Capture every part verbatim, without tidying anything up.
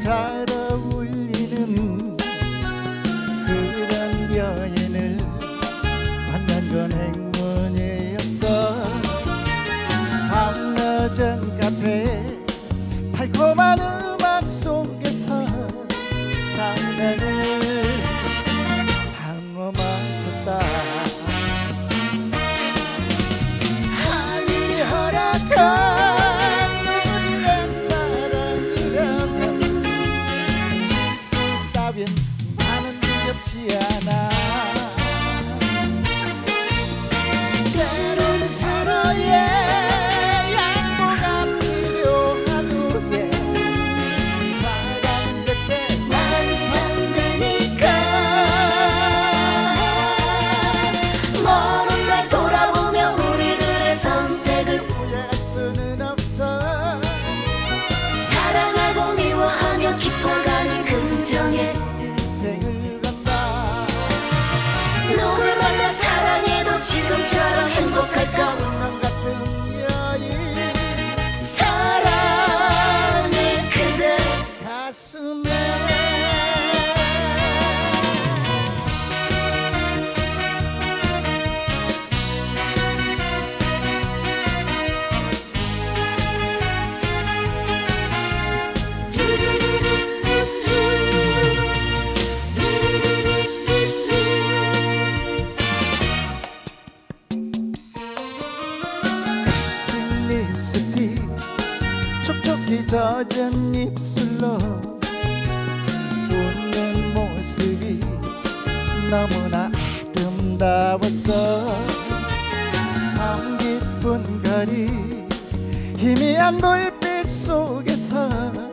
잘 어울리는 그런 여인을 만난 건 행운이었어. 밤늦은 카페 달콤한 음악 속에서 사랑을 한 번 마셨다. 하늘이 허락한 우리의 사랑이라면 질투 따윈 나는 두렵지 않아. 때로는 서로의 깊어가는 긍정의 인생을 간다. 누굴 만나 사랑해도 지금처럼 행복할까? 운명 같은 여인 사랑해 그대 가슴에. 립스틱 촉촉히 젖은 입술로 웃는 모습이 너무나 아름다웠어. 밤 깊은 거리 희미한 불빛 속에서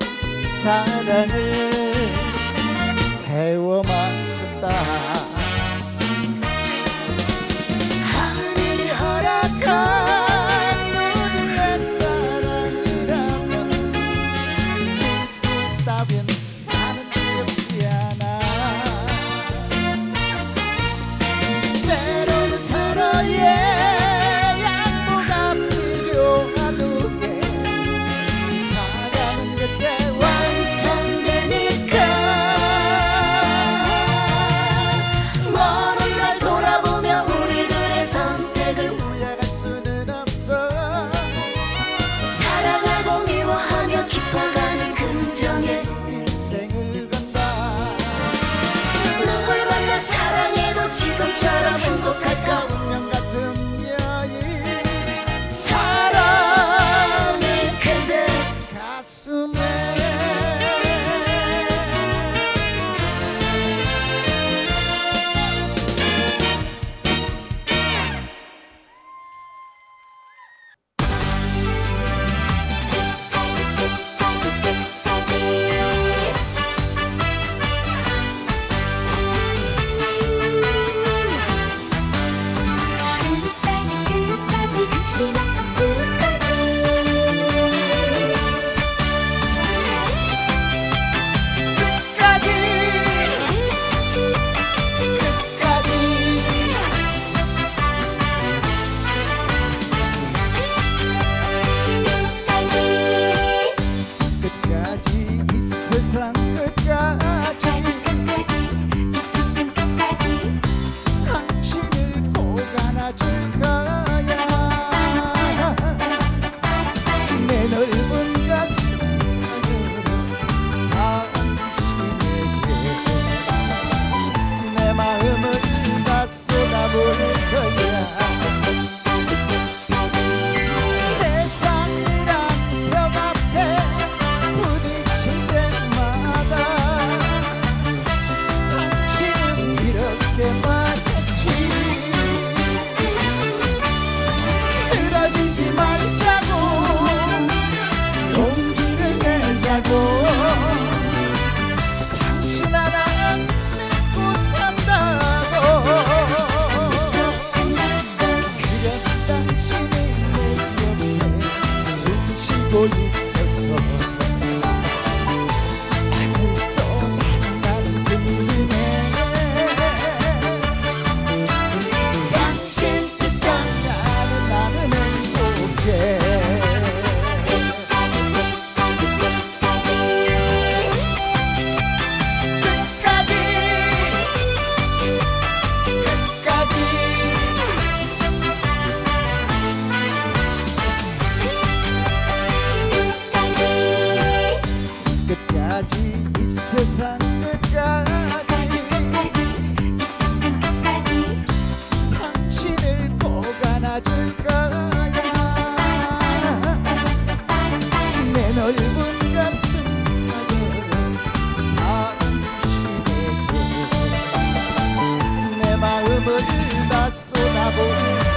사랑을 태워 마셨다. 하늘이 허락한 나는 두렵지 않아. 때로는 서로의 양보가 필요한 후에 사랑은 그때 완성되니까. 쏟아부은